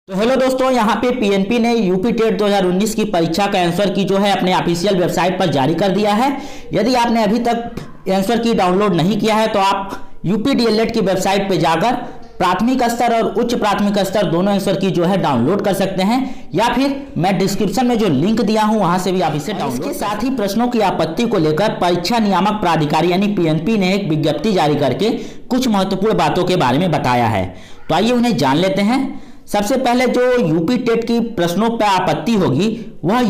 तो हेलो दोस्तों, यहाँ पे पीएनपी ने यूपी टेट 2019 की परीक्षा का आंसर की जो है अपने ऑफिशियल वेबसाइट पर जारी कर दिया है। यदि आपने अभी तक आंसर की डाउनलोड नहीं किया है तो आप यूपी डीएलएड की वेबसाइट पर जाकर प्राथमिक स्तर और उच्च प्राथमिक स्तर दोनों आंसर की जो है डाउनलोड कर सकते हैं, या फिर मैं डिस्क्रिप्शन में जो लिंक दिया हूं वहां से भी आप इसे डाउनलोड। इसके साथ ही प्रश्नों की आपत्ति को लेकर परीक्षा नियामक प्राधिकारी यानी पीएनपी ने एक विज्ञप्ति जारी करके कुछ महत्वपूर्ण बातों के बारे में बताया है। तो आइए उन्हें जान लेते हैं। सबसे पहले जो यूपी टेट की प्रश्नों पर आपत्ति होगी वह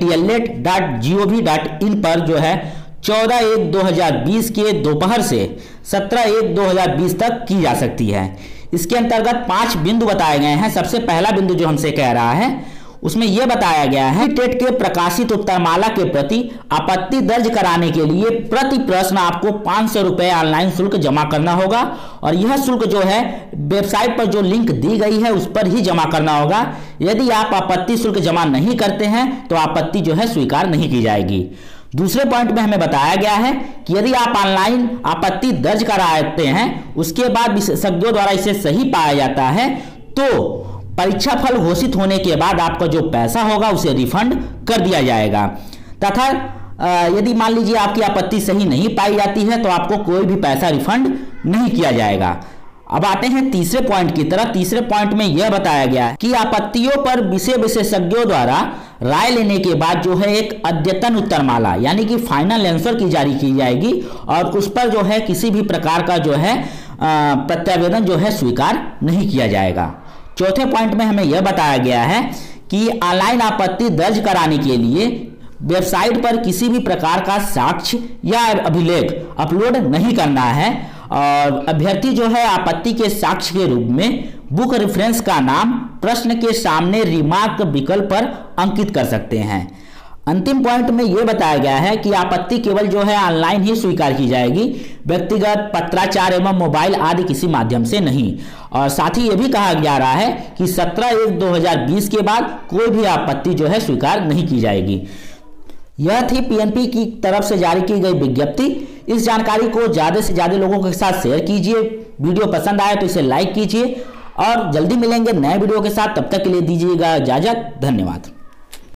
updled.gov.in पर जो है 14/1/2020 के दोपहर से 17/1/2020 तक की जा सकती है। इसके अंतर्गत 5 बिंदु बताए गए हैं। सबसे पहला बिंदु जो हमसे कह रहा है उसमें यह बताया गया है टेट के प्रकाशित उत्तरमाला के प्रति आपत्ति दर्ज कराने के लिए प्रति प्रश्न आपको 500 रुपये ऑनलाइन शुल्क जमा करना होगा, और यह शुल्क जो है वेबसाइट पर जो लिंक दी गई है उस पर ही जमा करना होगा। यदि आप आपत्ति शुल्क जमा नहीं करते हैं तो आपत्ति जो है स्वीकार नहीं की जाएगी। दूसरे पॉइंट में हमें बताया गया है कि यदि आप ऑनलाइन आपत्ति दर्ज कराते हैं उसके बाद विशेषज्ञों द्वारा इसे सही पाया जाता है तो परीक्षा फल घोषित होने के बाद आपका जो पैसा होगा उसे रिफंड कर दिया जाएगा, तथा यदि मान लीजिए आपकी आपत्ति सही नहीं पाई जाती है तो आपको कोई भी पैसा रिफंड नहीं किया जाएगा। अब आते हैं तीसरे पॉइंट की तरफ। तीसरे पॉइंट में यह बताया गया है कि आपत्तियों पर विशेषज्ञों द्वारा राय लेने के बाद जो है एक अद्यतन उत्तरमाला यानी कि फाइनल आंसर की जारी की जाएगी, और उस पर जो है किसी भी प्रकार का जो है प्रत्यावेदन जो है स्वीकार नहीं किया जाएगा। चौथे पॉइंट में हमें यह बताया गया है कि ऑनलाइन आपत्ति दर्ज कराने के लिए वेबसाइट पर किसी भी प्रकार का साक्ष्य या अभिलेख अपलोड नहीं करना है, और अभ्यर्थी जो है आपत्ति के साक्ष्य के रूप में बुक रेफरेंस का नाम प्रश्न के सामने रिमार्क विकल्प पर अंकित कर सकते हैं। अंतिम पॉइंट में यह बताया गया है कि आपत्ति केवल जो है ऑनलाइन ही स्वीकार की जाएगी, व्यक्तिगत पत्राचार एवं मोबाइल आदि किसी माध्यम से नहीं। और साथ ही यह भी कहा जा रहा है कि 17/1/2020 के बाद कोई भी आपत्ति जो है स्वीकार नहीं की जाएगी। यह थी पीएनपी की तरफ से जारी की गई विज्ञप्ति। इस जानकारी को ज़्यादा से ज़्यादा लोगों के साथ शेयर कीजिए। वीडियो पसंद आए तो इसे लाइक कीजिए, और जल्दी मिलेंगे नए वीडियो के साथ। तब तक के लिए दीजिएगा इजाज़त। धन्यवाद।